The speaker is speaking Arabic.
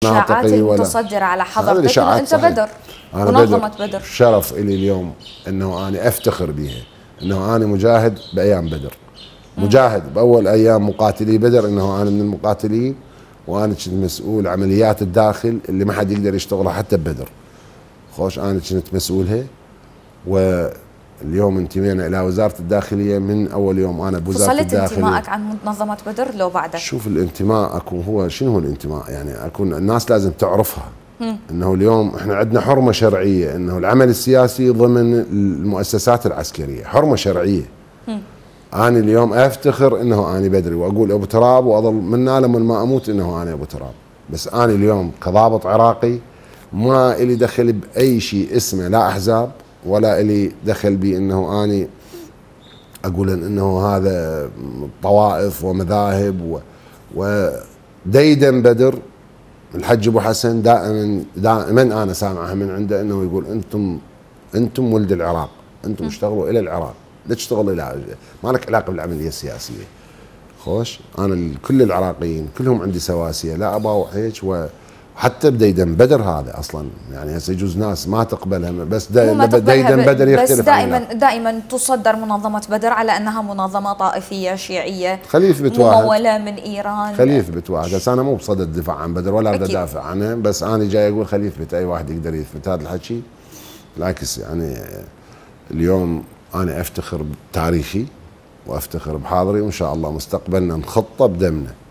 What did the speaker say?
الإشاعات المتصدرة على حضرتك إنه أنت بدر منظمة بدر. شرف إلي اليوم إنه أنا أفتخر بها، إنه أنا مجاهد بأيام بدر، مجاهد بأول أيام مقاتلي بدر، إنه أنا من المقاتلين وأنا كنت مسؤول عمليات الداخل اللي ما حد يقدر يشتغلها حتى ببدر. خوش أنا كنت مسؤولها، واليوم انتمينا إلى وزارة الداخلية من أول يوم أنا بوزارة الداخلية. فصلت انتمائك عن منظمة بدر لو بعدك؟ شوف الانتماء أكون هو شنو هو الانتماء؟ يعني أكون الناس لازم تعرفها انه اليوم احنا عندنا حرمه شرعيه انه العمل السياسي ضمن المؤسسات العسكريه، حرمه شرعيه. انا اليوم افتخر انه انا بدري واقول ابو تراب واظل من عالم ما اموت انه انا ابو تراب، بس انا اليوم كضابط عراقي ما الي دخل باي شيء اسمه لا احزاب ولا الي دخل بانه اني اقول انه هذا طوائف ومذاهب وديدن بدر. الحج ابو حسن دائما انا سامعها من عنده انه يقول انتم ولد العراق، انتم اشتغلوا الى العراق، لا تشتغل الى ما لك علاقه بالعمليه السياسيه. خوش انا كل العراقيين كلهم عندي سواسيه، لا اباوع هيك. وحتى بديدن بدر هذا اصلا يعني هسه يجوز ناس ما تقبلها، بس ديدن بدر يختلف. بس دائما تصدر منظمه بدر على انها منظمه طائفيه شيعيه خليف بتواحد مموله من ايران. خليف بتواحد. هسه انا مو بصدد الدفاع عن بدر ولا اريد ادافع عنه، بس انا جاي اقول خليف بت اي واحد يقدر يثبت هذا الحكي. بالعكس يعني اليوم انا افتخر بتاريخي وافتخر بحاضري، وان شاء الله مستقبلنا نخطه بدمنا.